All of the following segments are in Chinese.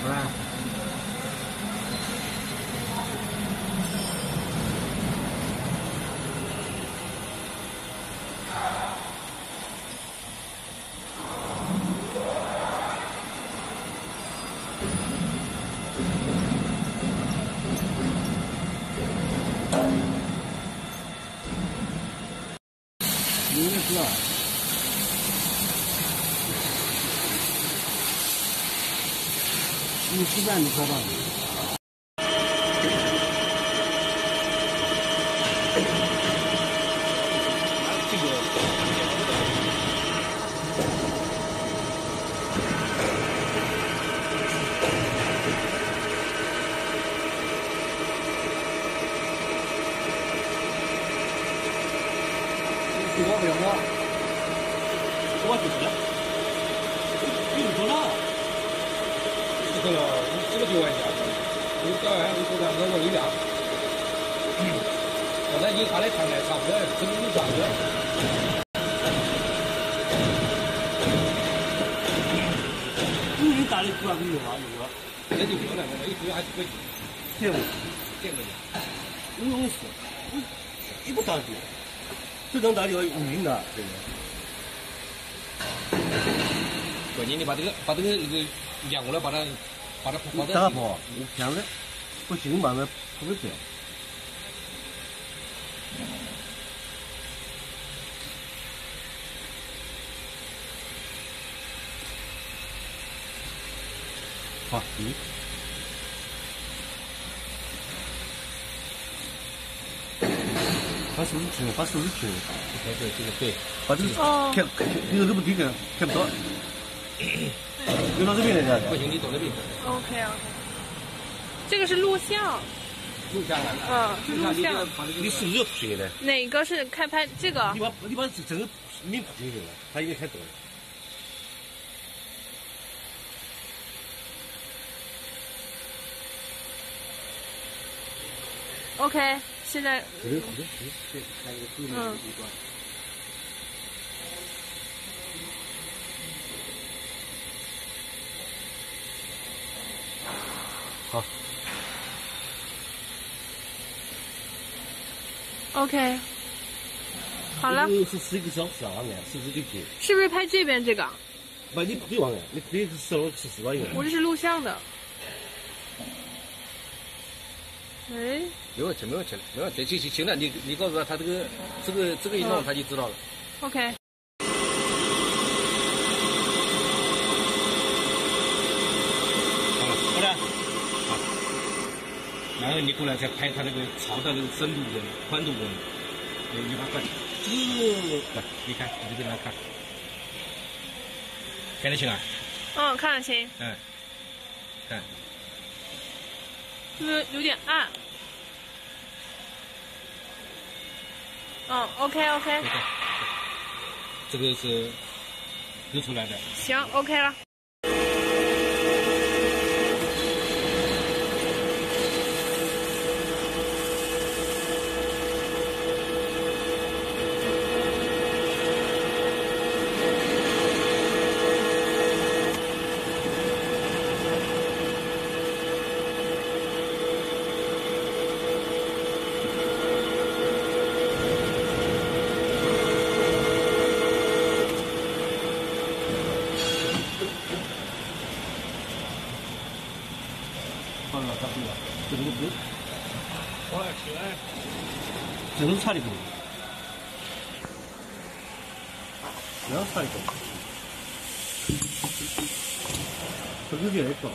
来。应该是啊。 50万你知道吧？我不用我自己，你不多了。 这个就玩家，你搞完你这个我力量，刚才你他的状态差不多，这个有啥子？你打的主要是用啊用啊，这就用了，那一主要还是可以，点过去，你用的是，你不打的，这种打就要用硬的，对不对？关键你把这个那个。 两过来把它打破，这样的不行，慢慢不会这样。好，把手指停，把手指停。对，把这个看，你这不低个，看不到。有到这边来的，不行，你走那边。 OK。这个是录像。 录像啊？ 嗯，是录像。 你是不是要拍的？ 哪个是开拍？这个。 你把整个你拍进去了，它应该开动。 OK， 现在。 好。 OK， 好了。 是11个小时啊，往外是不是得拍？ 是不是拍这边这个？ 不，你不往外，你可以14万元。 我这是录像的。哎。 没问题，没问题，没问题。行了，你告诉他这个一弄他就知道了。 OK。 然后你过来再拍它那个槽的那个深度跟宽度跟，你把它你看你这边来看，看得清啊？ 嗯，看得清。 嗯，看， 是不是有点暗？嗯 ，OK。 这个是录出来的。 行 ，OK 了。 这个不，这个差的多，这样差的多，这个越来越高。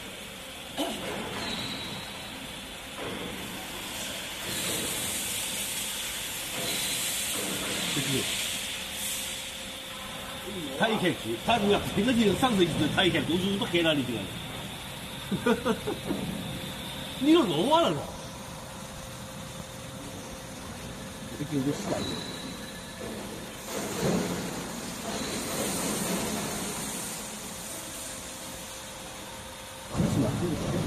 他一看去，他如果这个就上升就是他一看都是不黑了的这个。你又落瓦了噻！这个就是死的。是吗？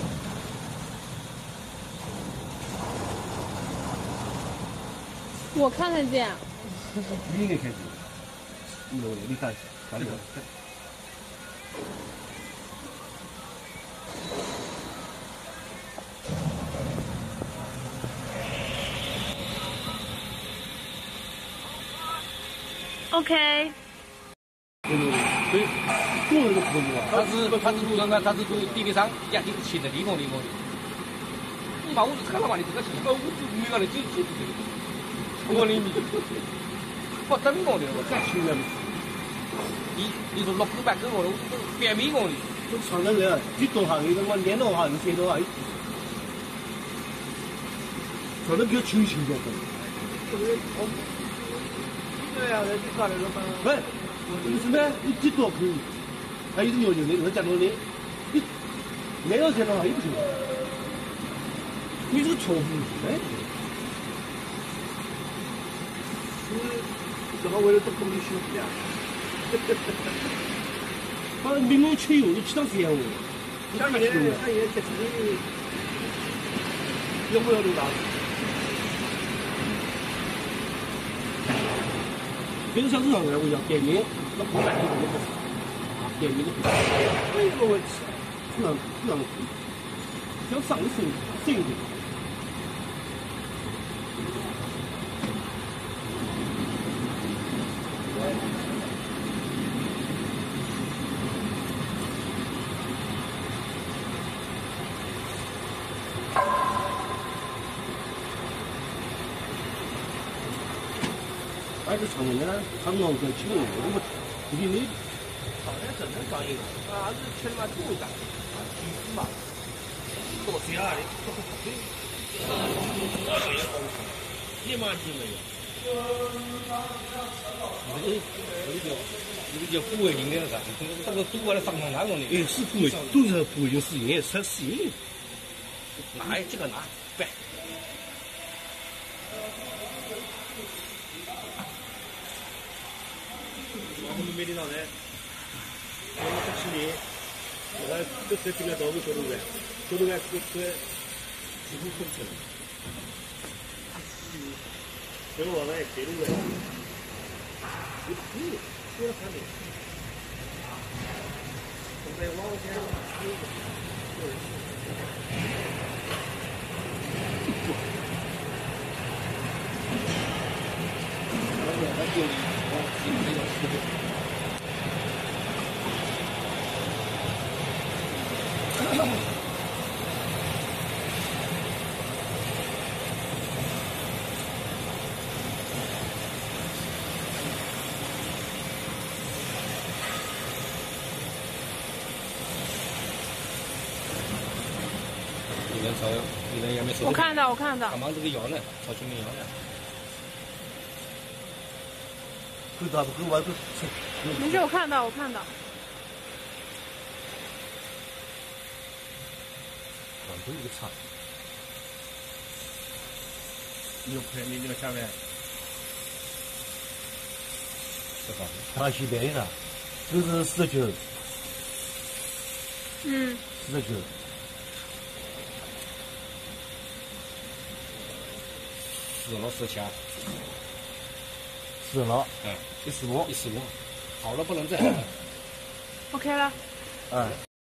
我看得见。 你应该看见。你看，看这个。 OK。 对，工人都可以啊。 他是路上呢，他是从地面上压进去的，立功的。你把我就看了嘛，你这个情况，我就没搞的就这个，我的你，不等我的，我再亲人。你说6个8个我都别没我的。 都上那个几多行的，我练多行，学多行。上那比较清醒点的。 对呀，你搞的都很。 喂，你什么？你几多可以？还有牛的，那加多的，你练到钱的话也不行。你这个错误，哎。 这个为了多功利心呀。 他明明吃油都吃到这样哦。 下面他也这是有没有流大？ 别说像这样的，我要点名，那不买这个不是，点名的不是。 为什么会吃？ 这样，想上的深一点。还是上面呢，他们在起我们不给你。 好像真正上瘾啊，是吃嘛土的，皮肤嘛，多些啊的，多不对。一毛钱没有。这个叫抚慰型的噻，这个赌的上上那个的。 哎，是抚慰，都是抚慰型适应，才适应。 拿这个拿，对。我们没领导人，我们不起立，我这这几个都是做动员，做动员这几乎控制了。这个我们也给动员，说了3年，我们往前。 我看到。 干嘛这个羊呢？朝前面羊呢？ 可咋不跟外头吃？ 没事，我看到。 广州一个厂， 有块你那个下面，是吧？ 他西边的，这是49。 嗯。 49。 死了17， 死了 ，145， 145， 好了不能再。 OK 了。 哎。